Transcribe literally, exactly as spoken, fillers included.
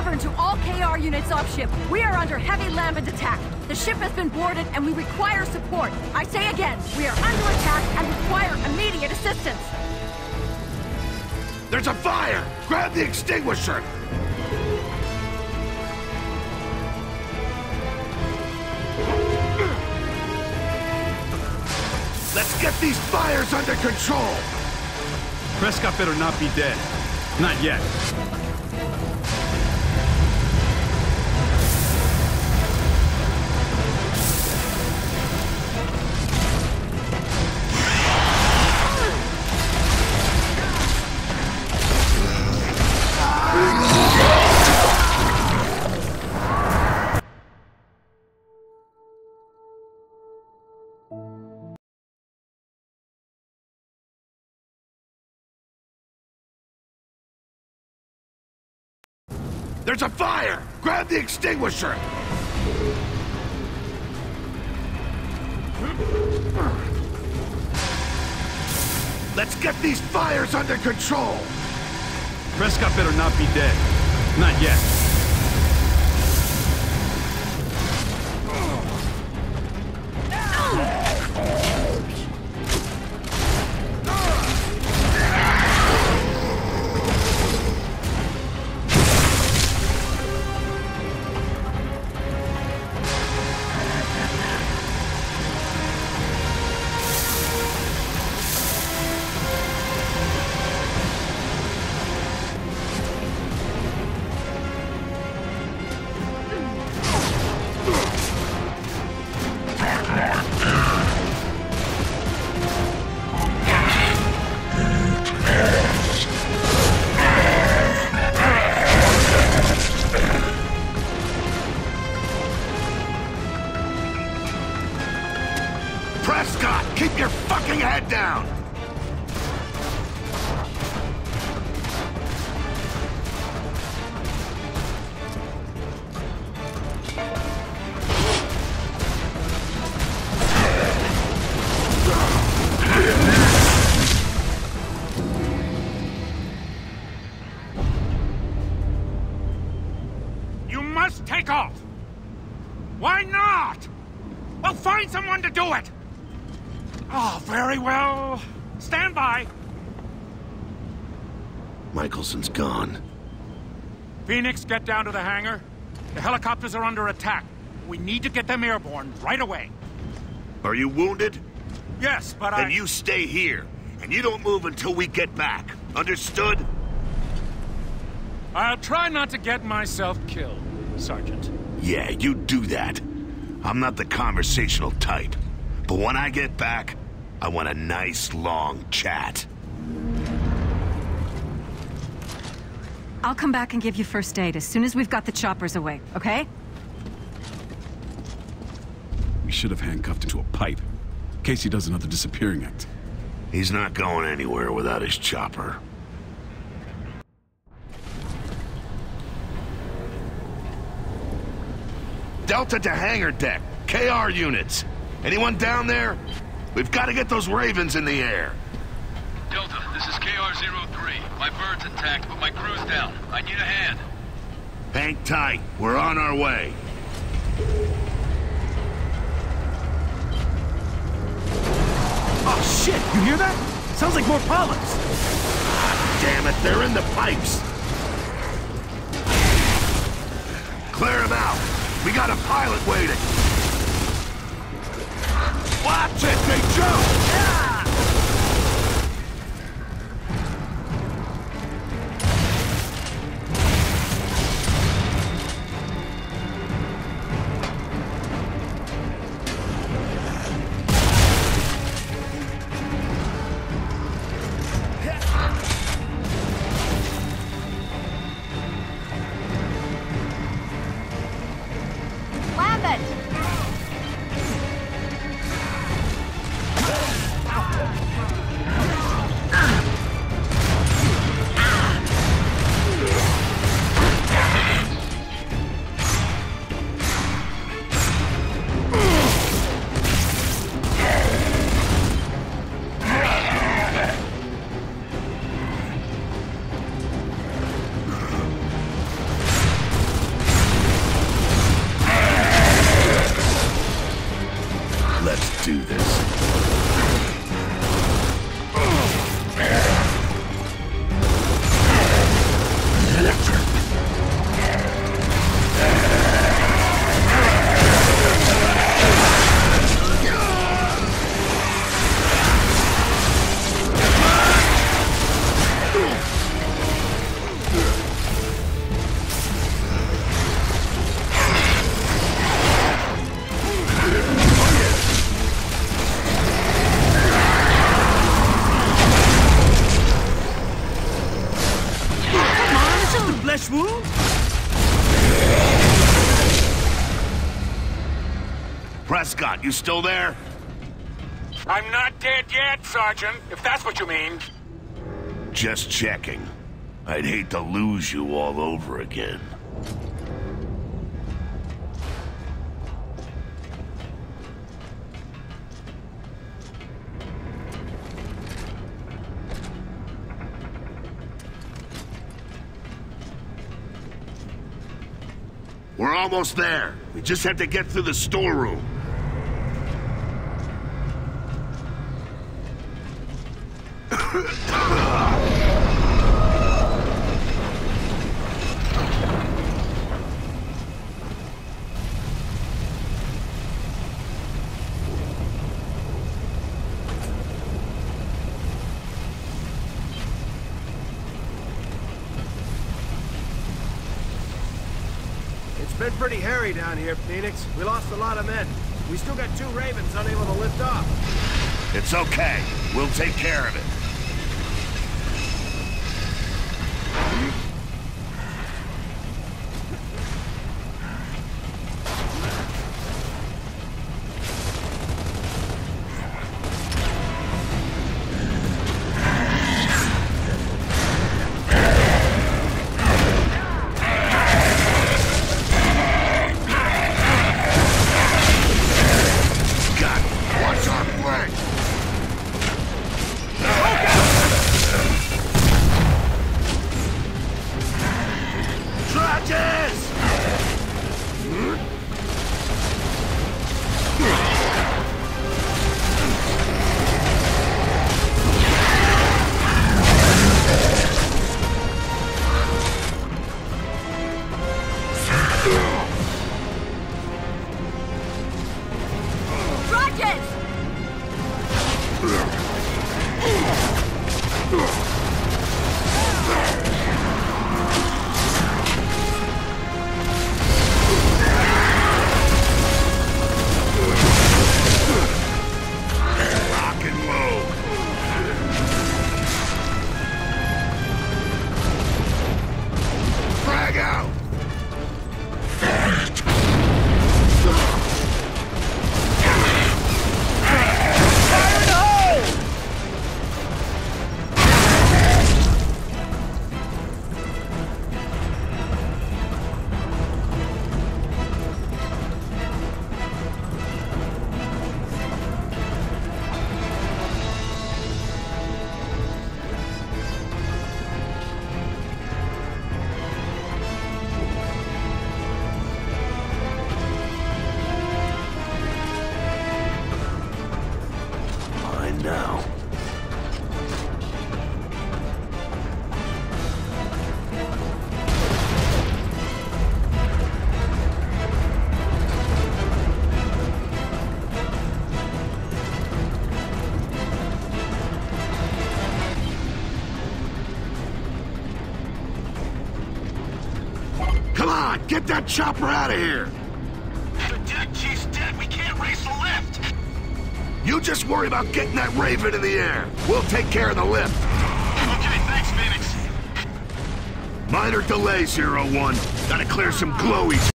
Severn to all K R units off ship. We are under heavy Lambent attack. The ship has been boarded and we require support. I say again, we are under attack and require immediate assistance. There's a fire! Grab the extinguisher! Let's get these fires under control! Prescott better not be dead. Not yet. There's a fire! Grab the extinguisher! Let's get these fires under control! Prescott better not be dead. Not yet. Prescott, keep your fucking head down! You must take off! Why not? Well, find someone to do it! Oh, very well. Stand by. Michelson's gone. Phoenix, get down to the hangar. The helicopters are under attack. We need to get them airborne right away. Are you wounded? Yes, but I... Then you stay here, and you don't move until we get back. Understood? I'll try not to get myself killed, Sergeant. Yeah, you do that. I'm not the conversational type. But when I get back, I want a nice, long chat. I'll come back and give you first aid as soon as we've got the choppers away, okay? We should have handcuffed him to a pipe. In case he does another disappearing act. He's not going anywhere without his chopper. Delta to hangar deck. K R units. Anyone down there? We've got to get those Ravens in the air. Delta, this is K R zero three. My bird's intact, but my crew's down. I need a hand. Hang tight. We're on our way. Oh shit, you hear that? Sounds like more polyps. Ah, damn it, they're in the pipes. Clear them out. We got a pilot waiting. Watch it, they jump! Ah! Lambent! do this. Flesh wound? Prescott, you still there? I'm not dead yet, Sergeant, if that's what you mean. Just checking. I'd hate to lose you all over again. We're almost there. We just have to get through the storeroom. It's been pretty hairy down here, Phoenix. We lost a lot of men. We still got two Ravens unable to lift off. It's okay. We'll take care of it. Now. Come on, get that chopper out of here! The dead chief's dead. We can't race the lift. You just worry about getting that Raven in the air. We'll take care of the lift. Okay, thanks, Phoenix. Minor delay, Zero One. Gotta clear some glowies.